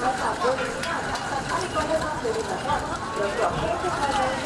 제가 다 보여드리면 각자 빨리 꺼내서 드리면서 여기 어플리케이션을